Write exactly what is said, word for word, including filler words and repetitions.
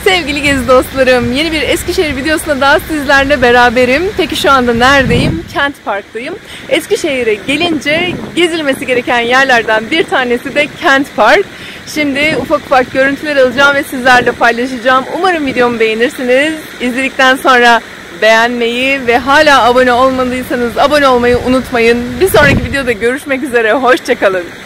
Sevgili gezi dostlarım, yeni bir Eskişehir videosunda daha sizlerle beraberim. Peki şu anda neredeyim? Kent Park'tayım. Eskişehir'e gelince gezilmesi gereken yerlerden bir tanesi de Kent Park. Şimdi ufak ufak görüntüler alacağım ve sizlerle paylaşacağım. Umarım videomu beğenirsiniz. İzledikten sonra beğenmeyi ve hala abone olmadıysanız abone olmayı unutmayın. Bir sonraki videoda görüşmek üzere. Hoşça kalın.